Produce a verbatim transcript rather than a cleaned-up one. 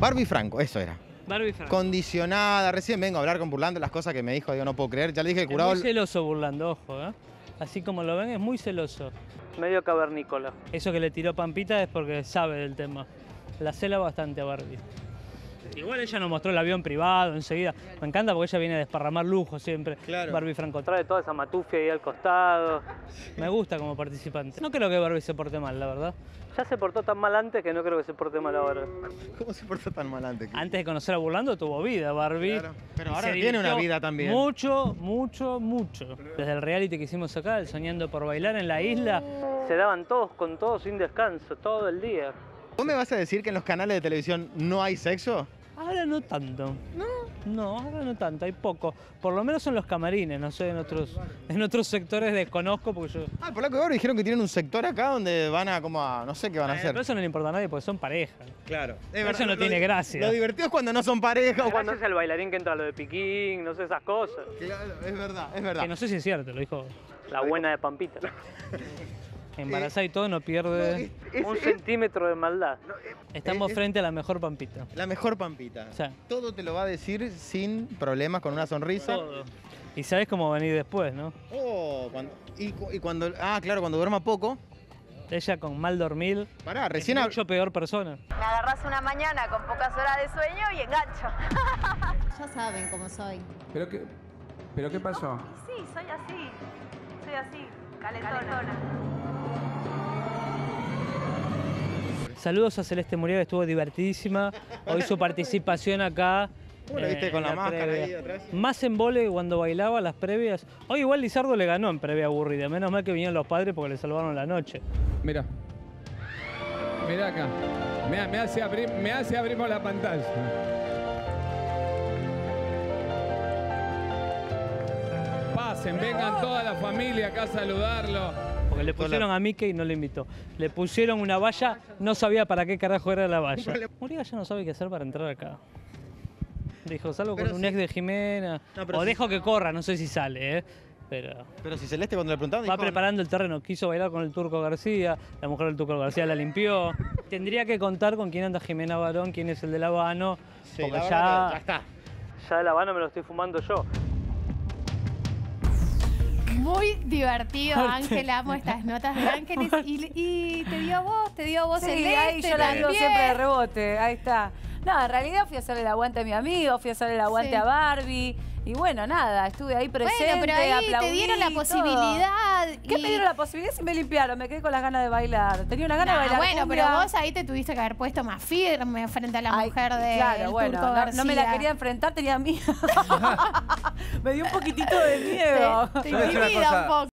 Barbie Franco, eso era. Barbie Franco. Condicionada, recién vengo a hablar con Burlando las cosas que me dijo, digo, no puedo creer. Ya le dije que el jurado... Es muy celoso Burlando, ojo, ¿eh? Así como lo ven, es muy celoso. Medio cavernícola. Eso que le tiró Pampita es porque sabe del tema. La cela bastante a Barbie. Igual ella nos mostró el avión privado enseguida. Me encanta porque ella viene a desparramar lujo siempre. Claro. Barbie Franco trae toda esa matufia ahí al costado. Me gusta como participante. No creo que Barbie se porte mal, la verdad. Ya se portó tan mal antes que no creo que se porte mal ahora. ¿Cómo se portó tan mal antes? Antes de conocer a Burlando tuvo vida Barbie. Claro. Pero ahora tiene una vida también. Mucho, mucho, mucho. Desde el reality que hicimos acá, el Soñando por Bailar en la isla, se daban todos con todos sin descanso, todo el día. ¿Vos me vas a decir que en los canales de televisión no hay sexo? Ahora no tanto. ¿No? No, ahora no tanto, hay poco. Por lo menos en los camarines, no sé, en otros, en otros sectores desconozco porque yo... Ah, por lo que ahora dijeron que tienen un sector acá donde van a como a... no sé qué van a Eh, hacer. Pero eso no le importa a nadie porque son pareja. Claro. Eso verdad, no lo, tiene gracia. Lo divertido es cuando no son pareja o cuando... es el bailarín que entra a lo de piquín, no sé, esas cosas. Claro, es verdad, es verdad. Que no sé si es cierto, lo dijo la buena de Pampita. Embarazada y todo no pierde no, es, es, un es, centímetro de maldad. No, es, Estamos es, frente a la mejor Pampita. La mejor Pampita. O sea, todo te lo va a decir sin problemas, con una sonrisa. Todo. Y sabes cómo venir después, ¿no? Oh, cuando, y, y cuando... Ah, claro, cuando duerma poco. Ella con mal dormir. Pará, recién... Es mucho peor persona. Me agarrás una mañana con pocas horas de sueño y engancho. Ya saben cómo soy. ¿Pero qué, pero qué pasó? Sí, soy así. Soy así, calentona. calentona. Saludos a Celeste Muriel, que estuvo divertidísima. Hoy su participación acá. ¿Cómo la viste eh, con la, la máscara previa. ahí atrás? Más en vole cuando bailaba las previas. Hoy igual Lizardo le ganó en previa aburrida. Menos mal que vinieron los padres porque le salvaron la noche. Mira. Mira acá. Me, me, hace abrir, me hace abrimos la pantalla. Pasen, vengan toda la familia acá a saludarlo. Porque le pusieron a Mickey y no le invitó. Le pusieron una valla, no sabía para qué carajo era la valla. Muriel ya no sabe qué hacer para entrar acá. Dijo, salgo con pero un sí. ex de Jimena. No, o sí. dejo que corra, no sé si sale, ¿eh? Pero, pero si Celeste cuando le preguntaban... Va dijo, preparando el terreno. Quiso bailar con el Turco García. La mujer del Turco García la limpió. Tendría que contar con quién anda Jimena Barón, quién es el del Habano. Sí, porque ya, ya, ya está. Ya el Habano me lo estoy fumando yo. Muy divertido, Ángel, amo estas notas de Ángeles. Y, y te dio a vos, te dio a vos Sí, Celeste. ahí yo la digo también. siempre de rebote, ahí está. No, en realidad fui a hacerle el aguante a mi amigo, fui a hacerle el aguante Sí. a Barbie. Y bueno, nada, estuve ahí presente, Bueno, pero ahí aplaudí, te dieron la todo. posibilidad. ¿Qué y... me dieron la posibilidad si me limpiaron? Me quedé con las ganas de bailar. Tenía una gana Nah, de bailar bueno, cumbia. pero vos ahí te tuviste que haber puesto más firme frente a la Ay, mujer de claro, bueno, Turco no, García. no me la quería enfrentar, tenía miedo. Me dio un poquitito de miedo. Te, te Yo voy a decir una intimida cosa. un poco.